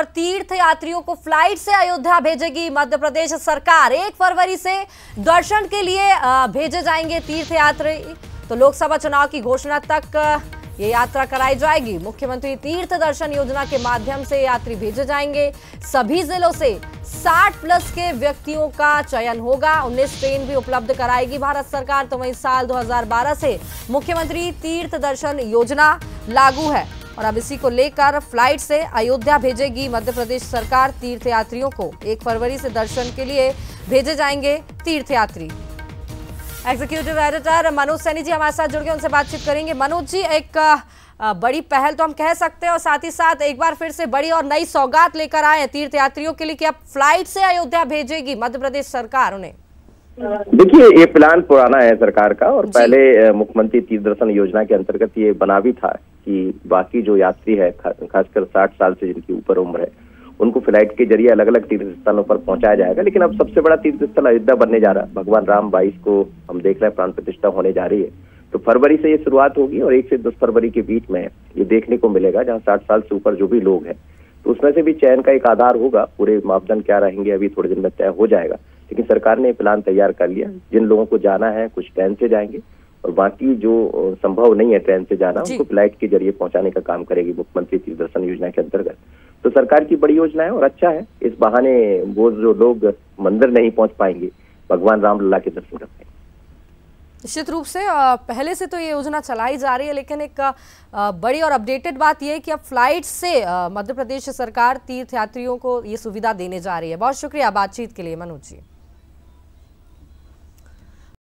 और तीर्थ यात्रियों को फ्लाइट से अयोध्या भेजेगी मध्य प्रदेश सरकार। 1 फरवरी से दर्शन के लिए भेजे जाएंगे तीर्थ यात्री। तो लोकसभा चुनाव की घोषणा तक ये यात्रा कराई जाएगी। मुख्यमंत्री तीर्थ दर्शन योजना के माध्यम से यात्री भेजे जाएंगे। सभी जिलों से 60+ के व्यक्तियों का चयन होगा। 19 ट्रेन भी उपलब्ध कराएगी भारत सरकार। तो वहीं साल 2012 से मुख्यमंत्री तीर्थ दर्शन योजना लागू है और अब इसी को लेकर फ्लाइट से अयोध्या भेजेगी मध्य प्रदेश सरकार तीर्थ यात्रियों को। 1 फरवरी से दर्शन के लिए भेजे जाएंगे तीर्थ यात्री। एग्जीक्यूटिव एडिटर मनोज सैनी जी हमारे साथ जुड़ गए, उनसे बातचीत करेंगे। मनोज जी, एक बड़ी पहल तो हम कह सकते हैं और साथ ही साथ एक बार फिर से बड़ी और नई सौगात लेकर आए हैं तीर्थ यात्रियों के लिए कि अब फ्लाइट से अयोध्या भेजेगी मध्य प्रदेश सरकार उन्हें। देखिए, ये प्लान पुराना है सरकार का और पहले मुख्यमंत्री तीर्थ दर्शन योजना के अंतर्गत ये बना भी था कि बाकी जो यात्री है खासकर 60 साल से जिनकी ऊपर उम्र है उनको फ्लाइट के जरिए अलग अलग तीर्थ स्थलों पर पहुंचाया जाएगा। लेकिन अब सबसे बड़ा तीर्थ स्थल अयोध्या बनने जा रहा है। भगवान राम 22 को हम देख रहे हैं प्राण प्रतिष्ठा होने जा रही है। तो फरवरी से ये शुरुआत होगी और 1 से 10 फरवरी के बीच में ये देखने को मिलेगा जहाँ 60 साल से ऊपर जो भी लोग हैं तो उसमें से भी चयन का एक आधार होगा। पूरे मापदंड क्या रहेंगे अभी थोड़े दिन में तय हो जाएगा, लेकिन सरकार ने प्लान तैयार कर लिया। जिन लोगों को जाना है कुछ ट्रेन से जाएंगे और बाकी जो संभव नहीं है ट्रेन से जाना उनको फ्लाइट के जरिए पहुंचाने का काम करेगी मुख्यमंत्री तीर्थ दर्शन योजना के अंतर्गत। तो सरकार की बड़ी योजना है और अच्छा है। इस बहाने वो जो लोग मंदिर नहीं पहुंच पाएंगे भगवान रामलला के दर्शन कर पाएंगे। निश्चित रूप से पहले से तो ये योजना चलाई जा रही है, लेकिन एक बड़ी और अपडेटेड बात यह है कि अब फ्लाइट से मध्य प्रदेश सरकार तीर्थ यात्रियों को ये सुविधा देने जा रही है। बहुत शुक्रिया बातचीत के लिए मनोज जी।